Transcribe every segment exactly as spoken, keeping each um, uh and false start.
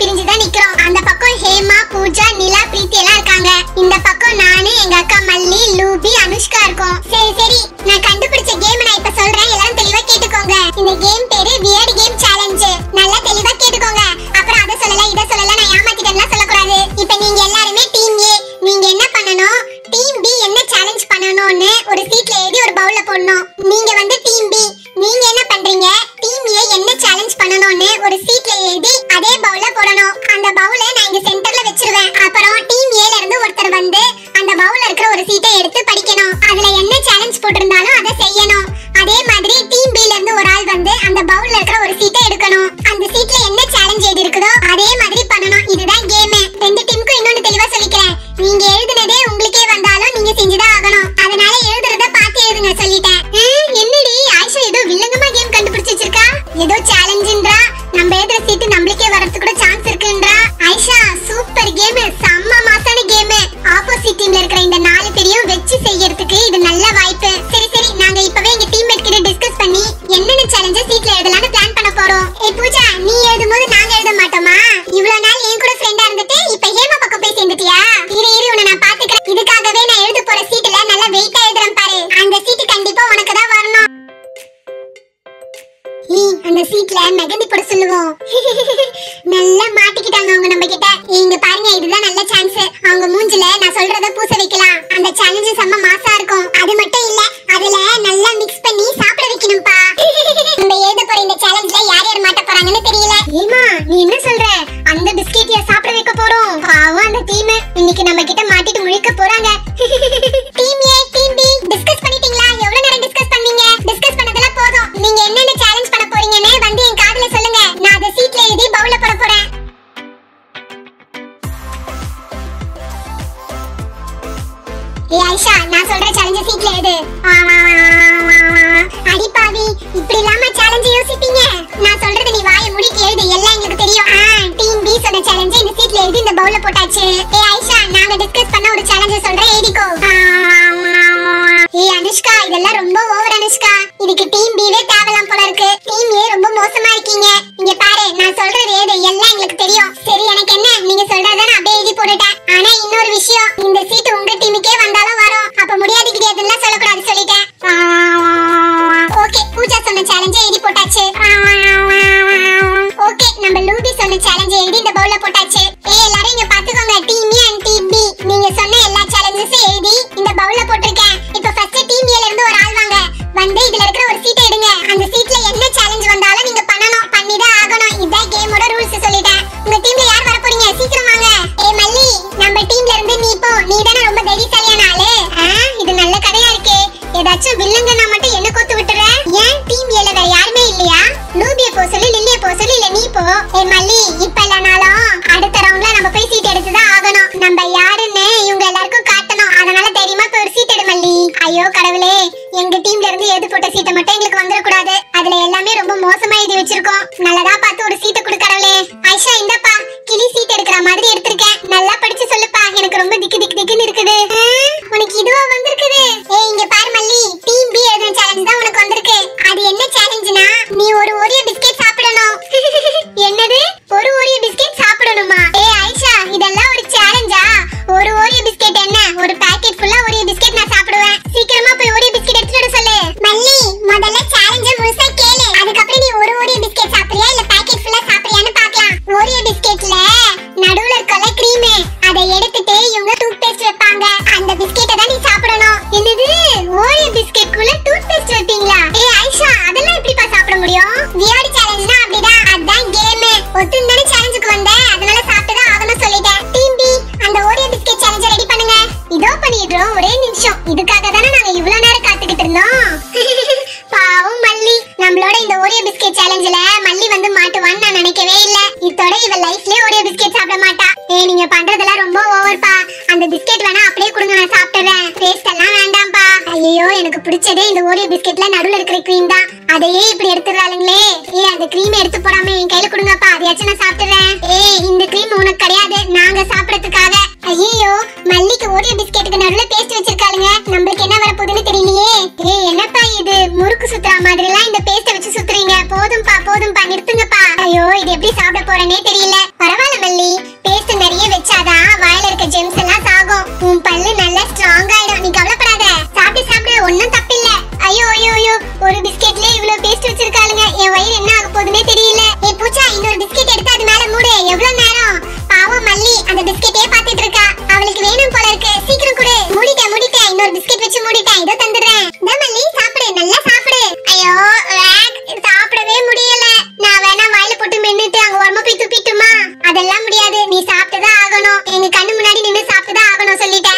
பிரிஞ்சு தான் நிக்கிறோம். அந்த பக்கம் ஹேமா, பூஜா, நிலா, பிரீத்தி எல்லாம் இருக்காங்க. இந்த பக்கம் நானு, எங்க அக்கா மல்லி, லூபி, அனுஷ்கா இருக்கோம். சரி சரி, நான் கண்டுபிடிச்ச கேம் நான் இப்ப சொல்றேன், எல்லாரும் தெளிவா கேட்டுக்கோங்க. இந்த கேம் பேரு வியர்ட் கேம் சேலஞ்ச். நல்லா தெளிவா கேட்டுக்கோங்க. அப்புறம் அத சொல்லல இத சொல்லல நான் ஏமாத்திட்டேன்லாம் சொல்லக்கூடாது. இப்போ நீங்க எல்லாரும் டீம் ஏ, நீங்க என்ன பண்ணனும், டீம் பி என்ன சேலஞ்ச் பண்ணனும்னு ஒரு சீட்ல எழுதி ஒரு பவுல்ல போடணும். நீங்க வந்து டீம் பி, நீங்க என்ன பண்றீங்க, டீம் ஏ என்ன சேலஞ்ச் பண்ணனும்னு ஒரு சீட்ல எழுதி அதே பவுல்ல போடணும். அந்த பவுலை நான் இங்க சென்டர்ல வெச்சிருவேன். அப்புறம் டீம் ஏல இருந்து ஒருத்தர் வந்து அந்த பவுல்ல இருக்கிற ஒரு சீட்டை எடுத்து படிக்கணும். அதுல என்ன சேலஞ்ச் போட்டிருந்தாலும் அதை செய்யணும். அதே மாதிரி டீம் பில இருந்து ஒரு ஆள் வந்து அந்த பவுல்ல இருக்கிற ஒரு சீட்டை எடுக்கணும். அந்த சீட்ல என்ன சேலஞ்ச் எழுதி இருக்குதோ அதே மாதிரி பண்ணணும். இதுதான் கேம். ரெண்டு டீமுக்கும் இன்னொன்னு தெளிவா சொல்லிக்கிறேன். நீங்க எழுதுனதே உங்களுக்கே வந்தாலும் நீங்க செஞ்சுதான் ஆகணும். அதனால எழுதுறத பார்த்து எழுதுங்க சொல்லிட்டேன். என்னடி ஆயிஷா ஏதோ வில்லங்கமா கேம் கண்டுபிடிச்சு வச்சிருக்கா? ஏதோ சேலஞ்சுன்றா, நம்ம எழுதுற சீட்டு நம்மளுக்கே வரது கூட சான்ஸ் இருக்குன்றா. ஆயிஷா சூப்பர் கேம், செம்ம மாசான கேம். ஆப்போசிட் டீம்ல இருக்கிற இந்த நாலு பேரையும் வெச்சு செய்யறதுக்கு இது நல்ல வாய்ப்பு. சரி சரி, நாங்க இப்பவே எங்க டீம்மேட் கிட்ட டிஸ்கஸ் பண்ணி என்னென்ன சேலஞ்ச சீட்ல எழுதலாம்னு பிளான் பண்ண போறோம். ஏய் பூஜா, நீ எழுதும்போது நாங்க எழுத மாட்டோமா? இவ்வளவு நாள் என் கூட ஃப்ரெண்டா இருந்துட்டு இப்ப ஹேமா பக்கம் போய் சேர்ந்துட்டியா? இரு இரு, உன்னை நான் பாத்துக்கிறேன். இதுக்காகவே நான் எழுத போற சீட்ல நல்லா வெயிட்டா எழுதுறேன் பாரு. அந்த சீட் கண்டிப்பா உனக்கு தான் வரணும். அந்த சீட்ல மெகந்தி போட சொல்லுவோம். நல்லா மாட்டிக்கிட்டாங்க அவங்க நம்ம கிட்ட. இங்க பாருங்க, இதுதான் நல்ல சான்ஸ். அவங்க மூஞ்சில நான் சொல்றத பூச வைக்கலாம். அந்த சேலஞ்ச் செம்ம மாசா இருக்கும். அது மட்டும் இல்ல, அதுல நல்லா மிக்ஸ் பண்ணி சாப்பிட வைக்கணும்பா. நம்ம எழுத போற இந்த சேலஞ்ச்ல யார் யார் மாட்ட போறாங்கன்னு தெரியல. ஏமா நீ என்ன சொல்ற? அந்த பிஸ்கெட்டிய சாப்பிட வைக்க போறோம். பாவம் அந்த டீம் இன்னைக்கு நம்ம கிட்ட மாட்டிட்டு முழிக்க போறாங்க. Team A, team B discuss பண்ணிட்டீங்களா? எவ்வளவு நேரம் டிஸ்கஸ் பண்ணீங்க? டிஸ்கஸ் பண்ணதெல்லாம் போதும். நீங்க என்னென்ன சேலஞ்ச் பண்ண போறீங்கன்னு வந்து என் காதுல சொல்லுங்க. நான் அத சீட்ல எழுதி பவுல்ல போட போறேன். ஏய் ஆயிஷா, நான் சொல்ற சேலஞ்ச் சீட்ல எழுது. அடி பாவி, இப்படி இல்லாம சேலஞ்ச் யோசிப்பீங்க? நான் சொல்றது நீ வாயை மூடிட்டு எழுது, எல்லாம் எங்களுக்கு தெரியும். டீம் பி சொன்ன சேலஞ்ச் இந்த சீட்ல எழுதி இந்த பவுல்ல போட்டாச்சு. ஏய் ஆயிஷா, நாங்க டிஸ்கஸ் பண்ண ஒரு சேலஞ்ச் சொல்றேன், எழுதிக்கோ. ஏய் அனுஷ்கா, இதெல்லாம் ரொம்ப ஓவர் அனுஷ்கா. இதுக்கு டீம் பிவே தேவலாம் போல இருக்கு. டீம் ஏ ரொம்ப மோசமா இருக்கீங்க. இங்க பாரு, நான் சொல்றது ஏது எல்லாம் எங்களுக்கு தெரியும். சரி, எனக்கு என்ன, நீங்க சொல்றத நான் அப்படியே எழுதி போட்டுட்டேன். ஆனா இன்னொரு விஷயம், இந்த சீட் உங்க டீமுக்கே வந்தாலும் வரும். அப்ப முடியாது கிடையாதுன்னு சொல்லக்கூடாது சொல்லிட்டேன். ஓகே, பூஜா சொன்ன சேலஞ்சை எழுதி போட்டாச்சு. ஓகே, நம்ம லூபி சொன்ன சேலஞ்சை எழுதி இந்த பவுல்ல போட்டாச்சு. ஏய் எல்லாரும் இங்க பாத்துக்கோங்க, team A and team B நீங்க சொன்ன எல்லா சேலஞ்சஸையும் எழுதி இந்த பவுல்ல போட்டுருக்கேன். இப்போ ஃபர்ஸ்ட் டீம் ஏல இருந்து ஒரு ஆள் வாங்க, வந்து இதுல இருக்கிற ஒரு சீட்டை எடுங்க. அந்த சீட்ல என்ன சேலஞ்ச் வந்தாலும் நீங்க பண்ணனும், பண்ணிதான் ஆகணும். இதான் கேமோட ரூல்ஸ் சொல்லிட்டேன். உங்க டீம்ல யார் வர போறீங்க? சீக்கிரம் வாங்க. ஏய் மல்லி, நம்ம டீம்ல இருந்து நீ போ. நீ தான ரொம்ப தைரியசாலியான ஆளு. இது நல்ல கதையா இருக்கே. ஏதாச்சும் வில்லங்கனா மட்டும் என்ன கோத்து விட்டுற? ஏன் டீம் ஏல வேற யாருமே இல்லையா? லூபிய போ சொல்லி, லில்லிய போ சொல்லி, இல்ல நீ போ. ஏய் மல்லி, இப்ப இல்லனாலும் அடுத்த ரவுண்ட்ல நம்ம போய் சீட் எடுத்துதான் ஆகணும். நம்ம யாருன்னு இவங்க எல்லாருக்கும் காட்டணும். அதனால தைரியமா போய் ஒரு சீட் எடு மல்லி. ஐயோ கடவுளே, எங்க டீம்ல இருந்து எழுதி போட்ட சீட்டை மட்டும் எங்களுக்கு வந்துட கூடாது. அதுல எல்லாமே ரொம்ப மோசமா எழுதி வச்சிருக்கோம். நல்லதா பார்த்து ஒரு சீட்டை கொடு கடவுளே. ஆயிஷா இந்தப்பா, கிளி சீட் எடுக்கிற மாதிரி எடுத்திருக்கேன். நல்லா படிச்சு சொல்லுப்பா, எனக்கு ரொம்ப திக்கு திக்கு திக்குன்னு இருக்குது. உனக்கு இதுவா வந்திருக்குது? ஏய் இங்க பாரு மல்லி, டீம் பி எழுதின சேலஞ்ச் தான் உனக்கு வந்திருக்கு. அது என்ன சேலஞ்ச்னா, நீ ஒரு ஓரியோ பிஸ்கட் சாப்பிடணும். என்னது, ஒரு ஓரியோ பிஸ்கட் சாப்பிடணுமா? ஏய் ஆயிஷா, இதெல்லாம் ஒரு சேலஞ்சா? ஒரு ஓரியோ பிஸ்கட் என்ன, ஒரு பாக்கெட் ஃபுல்லா ஓரியோ பிஸ்கட் நான் சாப்பிடுவேன். சீக்கிரமா போய் ஓரியோ பிஸ்கட் எடுத்துட்டு வர சொல்லு. மல்லி, முதல்ல சேலஞ்ச முழுசா கேளு. அதுக்கப்புறம் நீ ஒரு ஓரியோ பிஸ்கட் சாப்பிடுறியா இல்ல பாக்கெட் ஃபுல்லா சாப்பிடுறியான்னு பார்க்கலாம். ஓரியோ பிஸ்கட்ல நடுவுல இருக்கல கிரீம், அதை எடுத்துட்டு இவங்க டூத் பேஸ்ட் வைப்பாங்க. அந்த பிஸ்கட்டை தான் நீ சாப்பிடணும். என்னது, ஓரியோ பிஸ்கட் குள்ள டூத் பேஸ்ட் வைப்பீங்களா? ஏய் ஆயிஷா, அதெல்லாம் எப்படிப்பா சாப்பிட முடியும்? வியர்ட் சேலஞ்ச்னா அப்படிதான். அதான் கேம். ஒத்துந்தானே சேலஞ்சுக்கு வந்த, அதனால சாப்பிட்டு தான் ஆகணும் சொல்லிட்டேன். டீம் பி, அந்த ஓரியோ பிஸ்கட் சேலஞ்ச ரெடி பண்ணுங்க. இதோ பண்ணிடுறோம், ஒரே நிமிஷம். இதுக்காக தானே நாங்க இவ்வளவு நேரம் காத்துக்கிட்டு இருந்தோம். பாவம் மல்லி, நம்மளோட இந்த ஓரியோ பிஸ்கட் சேலஞ்சில மல்லி வந்து மாட்டுவான்னு நான் நினைக்கவே இல்ல. இதோட இவ லைஃப்லயே ஓரியோ பிஸ்கட் சாப்பிட மாட்டா. ஏய் நீங்க பண்றதெல்லாம் ரொம்ப ஓவர்ப்பா. அந்த பிஸ்கட் வேணா அப்படியே கொடுங்க, நான் சாப்பிட்டுறேன். டேஸ்ட் எல்லாம் வேண்டாம்பா. ஐயோ, எனக்கு பிடிச்சதே இந்த ஓரியோ பிஸ்கட்ல நடுவுல இருக்கிற கிரீம் தான். அதையே இப்படி எடுத்துறாளுங்களே. ஏய் அந்த கிரீம் எடுத்து போடாம என் கையில கொடுங்கப்பா, அதையாச்சும் நான் சாப்பிட்டுறேன். ஏய் இந்த கிரீம் உனக்கு கிடையாது, நாங்க சாப்பிடறதுக்காக. ஐயோ, மல்லிக்கு ஓரியோ பிஸ்கெட்டுக்கு நடுவுல பேஸ்ட் வச்சிருக்காளுங்க. நம்மளுக்கு என்ன வர போகுதுன்னு தெரியலையே. ஏய் என்னப்பா இது, முறுக்கு சுத்துற மாதிரி எல்லாம் இந்த பேஸ்ட வச்சு சுத்துறீங்க. போதும்பா போதும்பா, நிறுத்துங்கப்பா. ஐயோ, இது எப்படி சாப்பிட போறேனே தெரியல. பரவாயில்ல அதெல்லாம் முடியாது, நீ சாப்பிட்டுதான் ஆகணும். எங்க கண்ணு முன்னாடி நின்னு சாப்பிட்டுதான் ஆகணும் சொல்லிட்டேன்.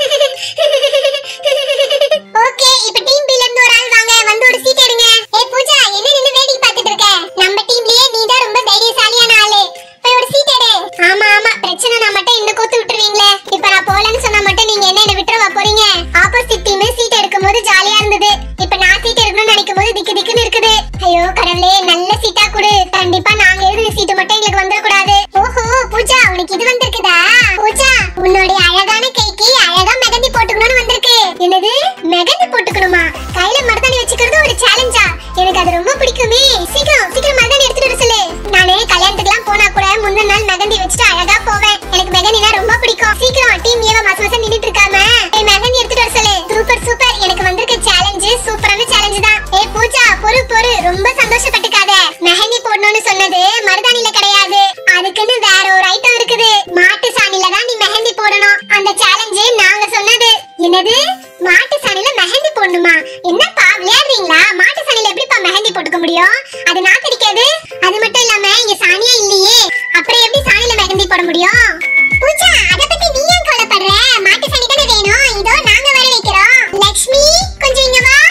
ஓகே, இப்போ டீம் பி ல இருந்து ஒரு ஆள் வாங்க, வந்து ஒரு சீட் எடுங்க. ஏய் பூஜா, என்ன நின்னு வேடிக்கை பார்த்துட்டு இருக்க? நம்ம டீம்லயே நீ தான் ரொம்ப தைரியசாலியான ஆளு. போய் ஒரு சீட் எடு. ஆமா ஆமா, பிரச்சனை நான் மட்டும் இந்த கோத்து விட்டுருவீங்களே. இப்போ நான் போலன்னு சொன்னா மட்டும் நீங்க என்ன என்ன விட்டுறவா போறீங்க? ஆப்போசிட் டீம் சீட் எடுக்கும்போது ஜாலியா இருந்தது. இப்போ நான் சீட் எடுக்கணும்னு நினைக்கும் போது திக்கு திக்குன்னு இருக்குது. ஐயோ கடவுளே, நல்ல சீட்டா கொடு. கண்டிப்பா நாங்க எழுதின சீட் மட்டும் எங்களுக்கு வந்துட கூடாது. ஓஹோ பூஜா, உனக்கு இது வந்திருக்குதா? பூஜா, உன்னோட அழகான கைக்கு அழகா மெகந்தி போட்டுக்கணும்னு வந்திருக்கு. என்னது, மெகந்தி போட்டுக்கணுமா? கையில மருதாணி வச்சுக்கிறது ஒரு சேலஞ்சா? எனக்கு அது ரொம்ப பிடிக்குமே. சீக்கிரம் சீக்கிரம் மருதாணி எடுத்துட்டு வர சொல்லு. நானே கல்யாணத்துக்குலாம் போனா கூட முந்தின நாள் மெகந்தி வச்சுட்டு அழகா போவேன். எனக்கு மெகந்தினா ரொம்ப பிடிக்கும். சீக்கிரம் டீம் ஏவ மாச மாசம் நின்னுட்டு இருக்காம ஏய் மெகந்தி எடுத்துட்டு வர சொல்லு. சூப்பர் சூப்பர், எனக்கு வந்திருக்க சேலஞ்ச் சூப்பரான சேலஞ்ச் தான். ஏய் பூஜா, பொறு பொறு, ரொம்ப சந்தோஷப்பட்டுக்காத. மெஹந்தி போடணும்னு சொன்னது மருதாணில கிடையாது, அதுக்குன்னு வேற ஒரு ஐட்டம் இருக்குது. மாட்டு சாணில தான் நீ மெஹந்தி போடணும். அந்த சேலஞ்ச் நாங்க சொன்னது. என்னது, மாட்டு சாணில மெஹந்தி போடணுமா? என்னப்பா விளையாடுறீங்களா? மாட்டு சாணில எப்படிப்பா மெஹந்தி போட்டுக்க முடியும்? அது நாத்தடிக்காது. அது மட்டும் இல்லாம இங்க சாணியே இல்லையே, அப்புறம் எப்படி சாணில மெஹந்தி போட முடியும்? பூஜா, அத பத்தி நீ ஏன் கவலைப்படுற? மாட்டு சாணி தானே வேணும், இதோ நாங்க வர வைக்கிறோம். லட்சுமி, கொஞ்சம் இங்க வா.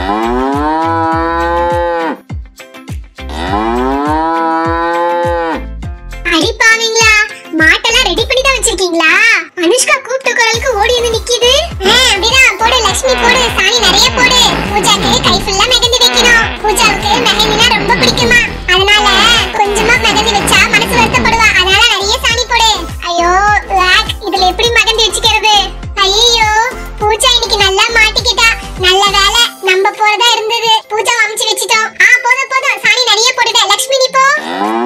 அடிப்பாவீங்களா, மாட்டெல்லாம் ரெடி பண்ணி தான் வச்சிருக்கீங்களா? அனுஷ்கா கூப்பிட்ட குரலுக்கு ஓடி வந்து நிக்குது. அப்படிதான் போடு லட்சுமி, போடு, சாணி நிறைய போடு. பூஜாக்கு கை ஃபுல்லா மெஹந்தி வைக்கணும். பூஜாவுக்கு மெஹந்தினா ரொம்ப பிடிக்குமா, அதனால கொஞ்சமா மெஹந்தி வச்சா மனசு வருத்தப்படுவா. அதனால நிறைய சாணி போடு. ஐயோ லாக், இதுல எப்படி மெஹந்தி வச்சுக்கிறது? ஐயோ பூஜா இன்னைக்கு நல்லா மாட்டிக்கிட்டா. நல்ல வேலை நம்ம போறதா இருந்தது. பூஜா அமிச்சு வச்சிட்டோம். ஆ போதும் போதும், சாணி நிறைய போடுங்க. லட்சுமி நீ போ.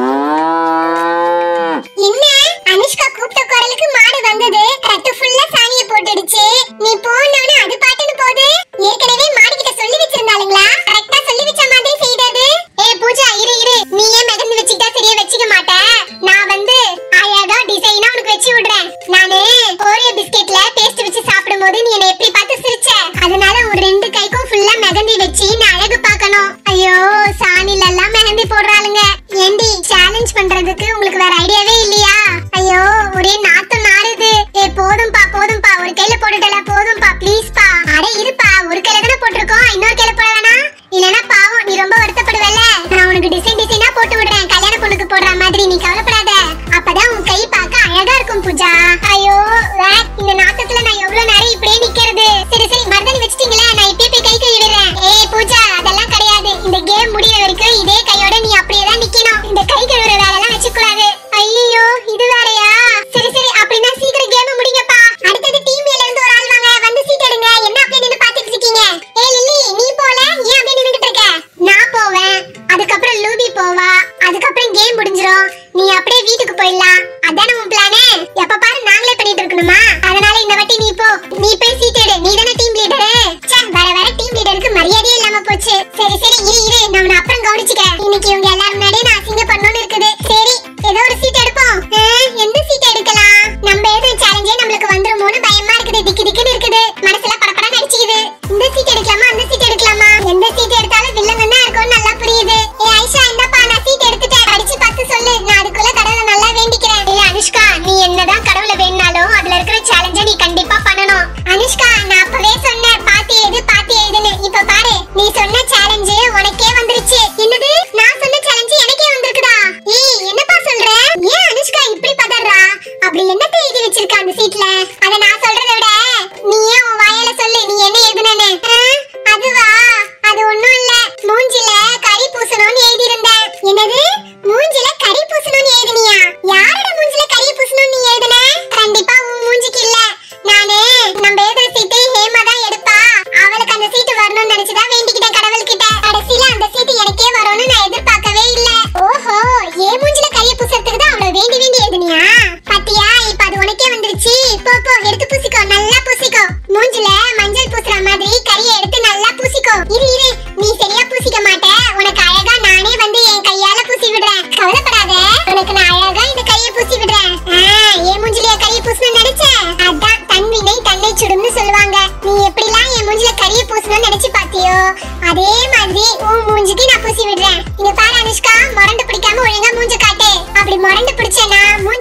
என்ன, அனுஷ்கா கூப்பிட்ட குரலுக்கு மாடு வந்தது, கட்டு ஃபுல்லா சாணியை போட்டுடுச்சு. நீ போனோனே அது பாட்டுன்னு போகுது. ஏற்கனவே மாடு கிட்ட சொல்லி வச்சிருந்தாலுங்களா? கரெக்ட்டா சொல்லி வச்ச மாதிரி செய்தது. ஏய் பூஜா, இரு இரு, நீ ஏன் மெஹந்தி வச்சிட்டா சரியா வச்சிக்க மாட்ட? நான் வந்து அழகா டிசைனா உனக்கு வச்சு விடுறேன். நானே ஓரியோ பிஸ்கெட்ல பேஸ்ட் வச்சு சாப்பிடும்போது நீ என்ன எப்படி பார்த்து சிரிச்ச, அதனால ஒரு ரெண்டு கைக்கும் ஃபுல்லா மெஹந்தி வச்சு நான் அழகு பார்க்கணும். ஐயோ சாணில எல்லாம் மெஹந்தி போடுறாளுங்க. ஏண்டி, சேலஞ்ச் பண்றதுக்கு உங்களுக்கு வேற ஐடியாவே இல்லையா? ஐயோ ஒரே நாத்தம் நாறுது. ஏ போதும்பா போதும்பா, ஒரு கையில போட்டுட்டல, போதும்பா ப்ளீஸ் பா. அட இருப்பா, ஒரு கையில தானே போட்டுருக்கோம், இன்னொரு கையில போட வேணாம்? இல்லனா பாவம், நீ ரொம்ப வருத்தப்படுவல. நான் உனக்கு டிசைன் டிசைனா போட்டு விடுறேன், கல்யாண பொண்ணுக்கு போடுற மாதிரி. நீ கவலைப்படாத, அப்பதான் உன் கை பார்க்க அழகா இருக்கும் பூஜா. ஐயோ வேக், இந்த நாத்தத்துல நான் எவ்வளவு நேரம் இப்படியே நிக்கிறது? சரி சரி, மருதாணி வச்சிட்டீங்களா? நான் இப்பயே போய் கை கழுவிடுறேன். ஏய் பூஜா, அதெல்லாம் கிடையாது. இந்த கேம் முடியற வரைக்கும் இதே கையோட நீ அப்படியே தான் நிக்கணும். இந்த கை கழுவுற வேலை எல்லாம் வச்சுக்க கூடாது. ஐயோ இது வேறயா? சரி சரி, அப்படின்னா சீக்கிரம் கேம் முடிங்கப்பா. அடுத்தது டீம் ஏல இருந்து ஒரு ஆள் வாங்க, வந்து சீட் எடுங்க. என்ன அப்படியே நின்னு பாத்துட்டு இருக்கீங்க? ஏய் லில்லி, நீ போல, ஏன் அப்படியே நின்னுட்டு இருக்க? நான் போவேன், அதுக்கப்புறம் லூபி போவா, அதுக்கப்புறம் கேம் முடிஞ்சிரும். நீ அப்படியே வீட்டுக்கு போயிடலாம். அதானே உன் பிளானே? எப்ப பாரு நாங்களே பண்ணிட்டு இருக்கணுமா? அதனால இந்த வாட்டி நீ போ, நீ போய் சீட் எடு. நீ தானே டீம் லீடர். ச்சே, வர வர டீம் லீடருக்கு மரியாதையே இல்லாம போச்சு. சரி சரி, இரு இரு, நான் உன்னை அப்புறம் கவனிச்சுக்கிறேன். இன்னைக்கு இவங்க எல்லாரும் முன்னாடியே நான் அசிங்க பண்ணணும்னு இருக்குது. சரி, ஏதோ ஒரு சீட் எடுப்போம். எந்த சீட் எடுக்கலாம்? நம்ம ஏதோ சேலஞ்சே நம்மளுக்கு வந்துருமோன்னு பயமா இருக்குது. திக்கு திக்குன்னு இருக்குது, மனசுல படபடன்னு அடிச்சுக்குது. இந்த சீட் எடுக்கலாமா அந்த சீட் எடுக்கலாமா? எந்த சீட் எடுத்தாலும் வில்லன் தான் இருக்கும்னு நல்லா புரியுது. ஏய் ஐஷா, இந்தப்பா நான் சீட் எடுத்துட்டேன், அடிச்சு பார்த்து சொல்லு. நான் அதுக்குள்ள கடவுளை நல்லா வேண்டிக்கிறேன். ஏய் அனுஷ்கா, நீ என்னதான் கடவுளை வேணாலும் அதுல இருக்கிற சேலஞ்சை நீ கண்டிப்பா பண்ணணும். அனுஷ்கா, நான் அப்பவே சொன்னேன் பாத்தி எது பாத்தி எதுன்னு. இப்ப பாரு, நீ சொன்ன சேலஞ்சு உனக்கே வந்துருச்சு. என்னது, நான் சொன்ன சேலஞ்சு எனக்கே வந்திருக்குதா? ஏய் என்னப்பா சொல்ற? ஏன் அனுஷ்கா இப்படி பதறா? அப்படி என்னத்தை எழுதி வச்சிருக்க அந்த சீட்ல? அத நான் சொல்றதை விட நீ ஏன் உன் வாயால சொல்லு, நீ என்ன எழுதுனேன்னு. அதுவா, அது ஒண்ணும் இல்ல, மூஞ்சில கறி பூசணும்னு எழுதி இருந்தேன். என்னது, மூஞ்சில கறி பூசணும்னு எழுதுனியா? யாரோட மூஞ்சில கறி பூசணும்னு நீ எழுதுன? கண்டிப்பா உன் மூஞ்சிக்கு இல்ல. நானே நம்ம எழுதுற சீட்டை ஹேமா தான் எடுப்பா, அவளுக்கு அந்த சீட்டு வரணும்னு நினைச்சுதான் வேண்டிக்கிட்டேன் கடவுள் கிட்ட. கடைசியில அந்த சீட்டு எனக்கே வரும்னு நான் எதிர்பார்க்கவே இல்ல. ஓஹோ, ஏ மூஞ்சில கறிய பூசறதுக்கு தான் அவளை வேண்டி வேண்டி எழுதுனியா? பாத்தியா, இப்ப அது உனக்கே வந்துருச்சு. போ போ, எடுத்து பூசிக்கோ, நல்லா பூசிக்கோ. மூஞ்சில மஞ்சள் பூசுற மாதிரி கறியை எடுத்து நல்லா பூசிக்கோ. இரு இரு, நீ சரியா பூசிக்க மாட்ட, உனக்கு அழகா நானே வந்து என் கையால பூசி விடுறேன். கவலைப்படாத, உனக்கு நான் அழகா இந்த கையை பூசி விடுறேன். என் மூஞ்சில கறியை பூசணும்னு நினைச்சேன், அதான் தன்வினை தன்னை சுடும்னு சொல்லுவாங்க. நீ எப்படிலாம் என் மூஞ்சில கறியை பூசணும்னு நினைச்சு பாத்தியோ, அதே மாதிரி உன் மூஞ்சிக்கு நான் பூசி விடுறேன். இங்க பாரு அனுஷ்கா, முரண்டு பிடிக்காம ஒழுங்கா மூஞ்ச காட்டு. அப்படி முரண்டு பிடிச்சேன்னா மூஞ்சி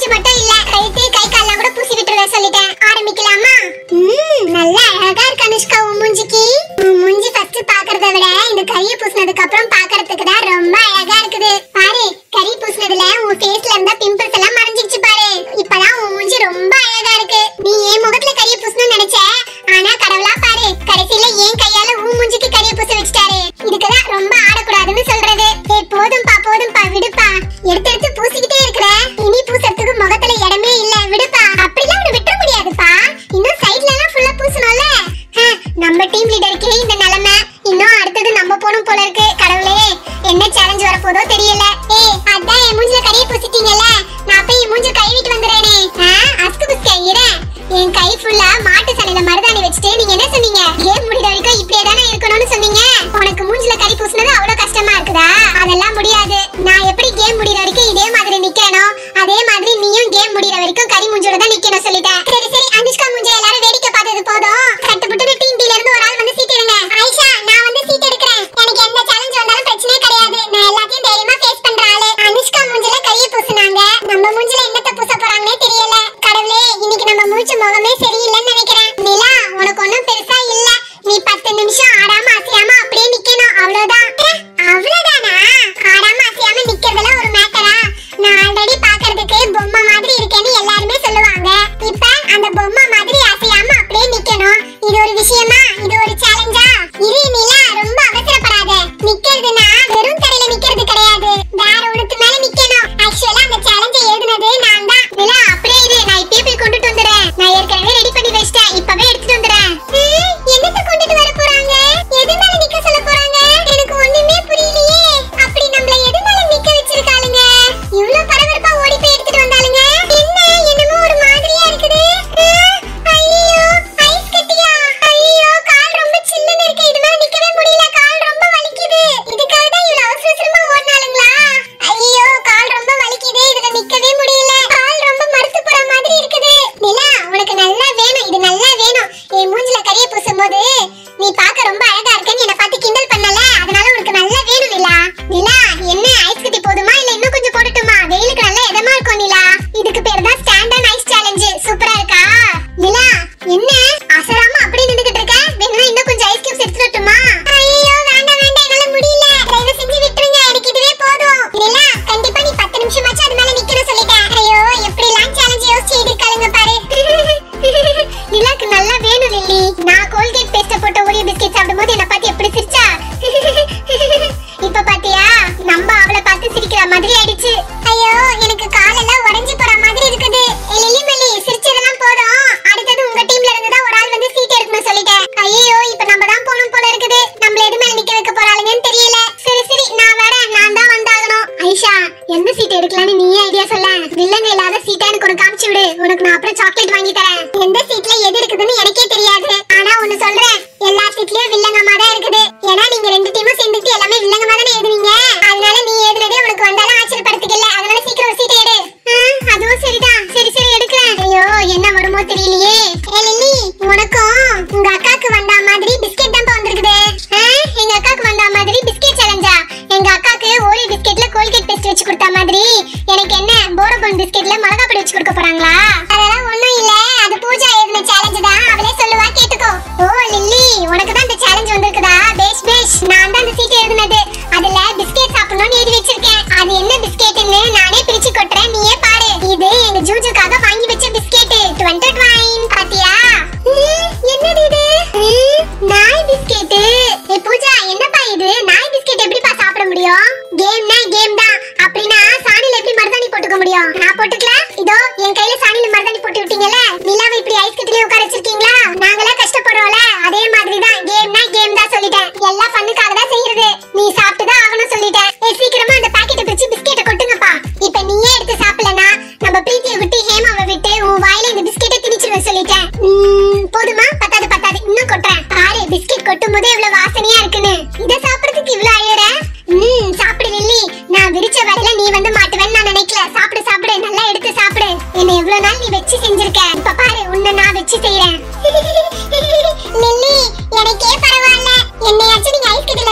அனுஷ்கா உன் மூஞ்சிக்கு? உன் மூஞ்சி ஃபர்ஸ்ட் பாக்குறத விட இந்த கரிய பூசினதுக்கு அப்புறம் பாக்குறதுக்கு தான் ரொம்ப அழகா இருக்குது. பாரு, கரி பூசினதுல உன் ஃபேஸ்ல இருந்த பிம்பிள்ஸ் எல்லாம் மறைஞ்சிடுச்சு பாரு. இப்பதான் உன் மூஞ்சி ரொம்ப அழகா இருக்கு. நீ ஏன் முகத்துல கரிய பூசணும்னு நினைச்ச, ஆனா கடவுளா பாரு கடைசியில ஏன் கையால உன் மூஞ்சிக்கு கரிய பூச வச்சிட்டாரு. இதுக்குதான் ரொம்ப ஆடக்கூடாதுன்னு சொல்றது. ஏய் போதும்பா போதும்பா விடுப்பா, எடுத்து எடுத்து பூசிக்கிட்டே இருக்கிற. இனி பூசறதுக்கு முகத்துல இடமே இல்ல, விடுப்பா. அப்படிலாம் உன்னை விட்டுற முடியாதுப்பா, இன்னும் சைடுல எல்லாம் ஃபுல்லா பூசணும்ல. நம்ம டீம் லீடருக்கு இந்த நிலைமை, இன்னும் அடுத்தது நம்ம போணும் போல இருக்கு. கடவுளே, என்ன சேலஞ்ச் வர போதோ தெரியல. ஏய் அதான் என் மூஞ்சில கரிய பூசிட்டீங்கல்ல, நான் போய் என் மூஞ்சி கழுவிட்டு வந்துறேனே. அஸ்கு புஸ்க இரு, என் கை ஃபுல்லா மாட்டு சனையில மருதாணி வச்சிட்டு நீங்க என்ன சொன்னீங்க? கேம் முடிற வரைக்கும் இப்படியே தானே இருக்கணும்னு சொன்னீங்க. உனக்கு மூஞ்சில கரி பூசினது அவ்வளவு கஷ்டமா இருக்குதா? அதெல்லாம் முடியாது. நான் எப்படி கேம் முடிற வரைக்கும் இதே மாதிரி நிக்கிறனோ அதே மாதிரி நீயும் கேம் முடிற வரைக்கும் கரி மூஞ்சோட தான் நிக்கணும் சொல்லிட்டேன். சரி சரி, அனுஷ்கா மூஞ்சி எல்லாரும் வேடிக்கை பார்த்தது போதும். கட்டுப்பட்டு டீம் பீல இருந்து ஒரு ஆள் வந்து சீட் எடுங்க. ஆயிஷா, நான் வந்து சீட் எடுக்கிறேன். எனக்கு எந்த சேலஞ்ச் வந்தாலும் பிரச்சனையே கிடையாது. நான் எல்லாத்தையும் தைரியமா ஃபேஸ் பண்ற ஆளு. அனுஷ்கா மூஞ்சில கைய பூசுனாங்க, நம்ம மூஞ்சில என்னத்த பூச போறாங்கன்னே தெரியல. கடவுளே, இன்னைக்கு நம்ம மூஞ்சி முகமே சரியில்லைன்னு நினைக்கிறேன். நிலா, உனக்கு ஒண்ணும் பெருசா இல்ல. நீ பத்து நிமிஷம் ஆடாம அசையாம அப்படியே நிக்கணும், அவ்வளவுதான். அவ்வளவுதானா? ஆடாம அசையாம நிக்கிறதுல ஒரு மேட்டரா? நான் ஆல்ரெடி பாக்குறதுக்கு பொம்மை மாதிரி இருக்கேன்னு எல்லாருமே சொல்லுவாங்க. இப்ப அந்த பொம்மை மாதிரி அசையாம அப்படியே நிக்கணும், இது ஒரு விஷயமா? இது ஒரு சேலஞ்சா? இரு நிலா, ரொம்ப அவசரப்படாத. நிக்கிறதுனா வெறும் தரையில நிக்கிறது கிடையாது, வேற ஒண்ணுக்கு மேல நிக்கணும். ஆக்சுவலா அந்த சேலஞ்சை எழுதுனது நான் தான். நிலா அப்படியே இரு, நான் இப்பவே போய் கொண்டுட்டு வந்துறேன். நான் ஏற்கனவே ரெடி பண்ணி வச்சிட்டேன், இப்பவே எடுத்துட்டு வந்துறேன். என்னத்த கொண்டுட்டு வர போறாங்க? எது மேல நிக்க சொல்ல போறாங்க? எனக்கு ஒண்ணுமே புரியலையே. அப்படி நம்மள எது மேல நிக்க வச்சிருக்காளுங்க? இவ்ளோ பரபரப்பா ஓடி போய் எடுத்துட்டு வந்தாளுங்க. என்ன என்னமோ ஒரு மாதிரியா இருக்குது. ஐயோ, ஐஸ் கட்டியா? ஐயோ, கால் ரொம்ப சில்லுன்னு இருக்கு. இது மேல நிக்கவே முடியல, கால் ரொம்ப வலிக்குது. இதுக்காக தான் இவ்ளோ அவசர அவசரமா ஓடுனாளுங்களா? ஐயோ, கால் ரொம்ப வலிக்குது, இதுல நிக்கவே முடியல. கால் ரொம்ப மறுத்து போற மாதிரி இருக்குது. நிலா, உனக்கு நல்லா வேணும், இது நல்லா வேணும். என் மூஞ்சில கரிய பூசும்போது நீ பார்க்க ரொம்ப அழகா இருக்கேன்னு என்ன பார்த்து கிண்டல் பண்ணல, அதனால உனக்கு நல்லா வேணும் நிலா. நிலா, என்ன ஐஸ் கட்டி போதுமா இல்ல இன்னும் கொஞ்சம் போடட்டுமா? வெயிலுக்கு நல்லா இதமா இருக்கும் நிலா. இதுக்கு பேர் தான் ஸ்டாண்டர்ட் ஐஸ் சேலஞ்ச். சூப்பரா இருக்கா? நிலா, என்ன அசராம அப்படியே நின்னுகிட்டு இருக்க? வேணும்னா இன்னும் கொஞ்சம் ஐஸ் கியூப்ஸ் எடுத்து வரட்டுமா? ஐயோ வேண்டாம் வேண்டாம், என்னால முடியல. தயவு செஞ்சு விட்டுருங்க, எனக்கு இதுவே போதும். நிலா, கண்டிப்பா நீ பத்து நிமிஷமாச்சும் அது மேல நிக்கணும் சொல்லிட்டேன். ஐயோ, எப்படி எல்லாம் சேலஞ்ச் யோசிச்சு இருக்காளுங்க பாரு. நிலாக்கு நல்லா வேணும் லில்லி. நான் கோல்கேட் பேஸ்ட் போட்ட ஓரியோ பிஸ்கட் சாப்பிடும்போது என்ன பார்த்து எப்படி சிரிச்சா? இப்ப பாத்தியா, நம்ம அவளை பார்த்து சிரிக்கிற மாதிரி ஆயிடுச்சு. ஐயோ, எனக்கு காலெல்லாம் உடைஞ்சு போற மாதிரி இருக்குது. லில்லி மல்லி, சிரிச்சதெல்லாம் போதும். அடுத்தது உங்க டீம்ல இருந்து தான் ஒரு ஆள் வந்து சீட் எடுக்கணும் சொல்லிட்டேன். ஐயோ, இப்ப நம்ம தான் போணும் போல இருக்குது. நம்மள எது மேல நிக்க வைக்க போறாளுங்கன்னு தெரியல. சரி சரி, நான் வரேன், நான் தான் வந்தாகணும். ஐஷா, எந்த சீட் எடுக்கலாம்னு நீ ஐடியா சொல்ல. வில்லங்க இல்லாத சீட்டை எனக்கு ஒன்னு காமிச்சு விடு, உனக்கு நான் அப்புறம் சாக்லேட் வாங்கி தரேன். எந்த சீட்ல எது இருக்குதுன்னு எனக்கே தெரியாது, ஆனா ஒன்னு சொல்றேன், எல்லா சீட்லயும் வில்லங்கமா தான் இருக்குது. ஏன்னா நீங்க ரெண்டு டீமும் சேர்ந்துட்டு எல்லாமே வில்லங்கமா தானே எழுதுவீங்க. அதனால நீ எழுதுனதே உனக்கு வந்தாலும் ஆச்சரியப்படுத்துக்கல. அதனால சீக்கிரம் ஒரு சீட்டை எடு. அதுவும் சரிதான். சரி சரி, எடுக்கிறேன். ஐயோ, என்ன வருமோ தெரியலையே. ஏ லில்லி, உனக்கும் உங்க அக்காக்கு வந்தா மாதிரி பிஸ்கெட் தான் வந்திருக்குது. எங்க அக்காக்கு வந்தா மாதிரி பிஸ்கெட் சேலஞ்சா? எங்க அக்காக்கு ஓரியோ பிஸ்கெட்ல கோல்கேட் பேஸ்ட் வச்சு கொடுத்தா மாதிரி எனக்கு என்ன போரபன் பிஸ்கெட்ல மிளகா பொடி வச்சு கொடுக்க போறாங்களா? அதெல்லாம் ஒண்ணும் இல்ல, அது பூஜா எழுதின சேலஞ்ச் தான். அவளே சொல்லுவா, கேட்டுக்கோ. ஓ லில்லி, உனக்கு தான் இந்த சேலஞ்ச் வந்திருக்குதா? பேஷ் பேஷ், நான் தான் இந்த சீட் எழுதுனது. அதுல பிஸ்கெட் சாப்பிடணும்னு எழுதி வச்சிருக்கேன். அது என்ன பிஸ்கெட்னு நானே பிரிச்சு கொட்டுறேன், நீயே பாரு. இது எங்க ஜூஜுக்காக வாங்கி வச்ச பிஸ்கெட். டுவெண்ட்டி டுவைன் பாத்தியா? என்னது இது? நாய் பிஸ்கெட். ஏ பூஜா, என்னப்பா இது? நாய் பிஸ்கெட் எப்படிப்பா சாப்பிட முடியும்? கேம்னா கேம் தான். அப்படினா சாணில எப்படி மருதாணி போட்டுக்க முடியும்? நான் போட்டுக்கல. இதோ என் கையில சாணில மருதாணி போட்டு விட்டீங்கல. நிலாவை இப்படி ஐஸ் கட்டிலே உட்கார வச்சிருக்கீங்களா? நாங்களே கஷ்டப்படுறோம்ல, அதே மாதிரி தான். கேம்னா கேம் தான் சொல்லிட்டேன். எல்லாம் ஃபன்னுக்காக தான் செய்யறது. நீ சாப்பிட்டு தான் ஆகணும் சொல்லிட்டேன். ஏ சீக்கிரமா அந்த பாக்கெட்டை பிரிச்சு பிஸ்கெட்டை கொட்டுங்கப்பா. இப்போ நீயே எடுத்து சாப்பிடலனா நம்ம பிரீத்தியை விட்டு ஹேமாவை விட்டு உன் வாயில இந்த பிஸ்கெட்டை திணிச்சிருவேன் சொல்லிட்டேன். போதுமா? பத்தாது பத்தாது, இன்னும் கொட்டுறேன் பாரு. பிஸ்கெட் கொட்டும் போது எவ்வளவு வாசனையா இருக்குன்னு. இத சாப்பிடுறதுக்கு இவ்ளோ அழற. ம் சாப்பிடு லில்லி. நான் விரிச்ச வலையில நீ வந்து மாட்டுவேன்னு நான் நினைக்கல. சாப்பிடு சாப்பிடு, நல்லா எடுத்து சாப்பிடு. என்ன எவ்வளவு நாள் நீ வெச்சி செஞ்சிருக்க, இப்ப பாரு உன்னை நான் வெச்சி செய்றேன். லில்லி, எனக்கே பரவாயில்ல. என்னையாச்சும் நீங்க ஐஸ் கட்டில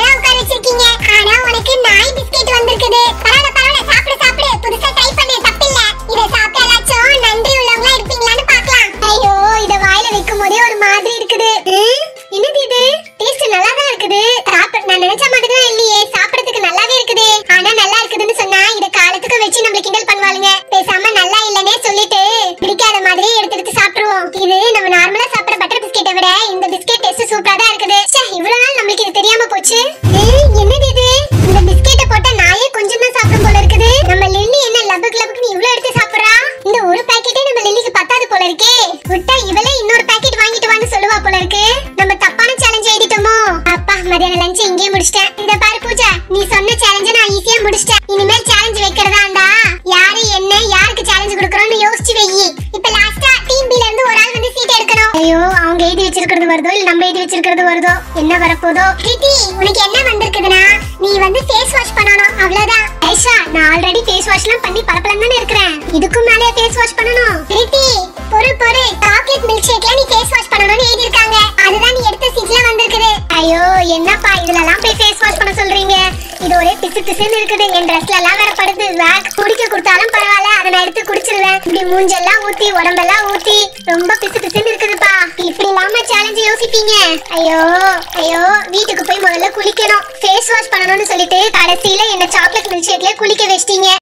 இருக்கே. விட்டா இவளே இன்னொரு பாக்கெட் வாங்கிட்டு வான்னு சொல்லுவா போல இருக்கு. நம்ம தப்பான சேலஞ்ச் எழுதிட்டோமோ? அப்பா மதியான லஞ்ச் இங்கே முடிச்சிட்டேன். இந்த பாரு பூஜா, நீ சொன்ன சேலஞ்ச நான் ஈஸியா முடிச்சிட்டேன். இனிமேல் சேலஞ்ச் வைக்கிறதாண்டா யாரு என்ன யாருக்கு சேலஞ்ச் கொடுக்கறோம்னு யோசிச்சு வெயி. இப்ப லாஸ்டா டீம் பி ல இருந்து ஒரு ஆள் வந்து சீட் எடுக்கணும். ஐயோ, அவங்க எழுதி வச்சிருக்கிறது வருதோ இல்ல நம்ம எழுதி வச்சிருக்கிறது வருதோ, என்ன வரப்போதோ? கிருதி, உனக்கு என்ன வந்திருக்குதுனா நீ வந்து ஃபேஸ் வாஷ் பண்ணனும், அவ்வளவுதான். ஐஷா, நான் ஆல்ரெடி ஃபேஸ் வாஷ்லாம் பண்ணி பளபளன்னு தான இருக்கறேன். இதுக்கு மேலே ஃபேஸ் வாஷ் பண்ணனும். கிருதி, பொறு பொறு, சாக்லேட் மில்க் ஷேக்ல நீ ஃபேஸ் வாஷ் பண்ணனும்னு எழுதி இருக்காங்க. அதுதான் நீ எடுத்த சீட்ல வந்திருக்குது. ஐயோ, என்னப்பா இதெல்லாம் போய் ஃபேஸ் வாஷ் பண்ண சொல்றீங்க? இது ஒரே பிசு பிசுன்னு இருக்குது. என் ட்ரெஸ்ல எல்லாம் வேற படுது. வேக் குடிக்க கொடுத்தாலும் பரவாயில்ல, அதை நான் எடுத்து குடிச்சிருவேன். இப்படி மூஞ்செல்லாம் ஊத்தி உடம்பெல்லாம் ஊத்தி ரொம்ப பிசு பிசுன்னு இருக்குதுப்பா. இப்படி இல்லாம சேலஞ்ச் யோசிப்பீங்க? ஐயோ ஐயோ, வீட்டுக்கு போய் முதல்ல குளிக்கணும். ஃபேஸ் வாஷ் பண்ணணும்னு சொல்லிட்டு கடைசியில என்ன சாக்லேட் மில்க் ஷேக்ல குளிக்க வச்சிட்டீங்க.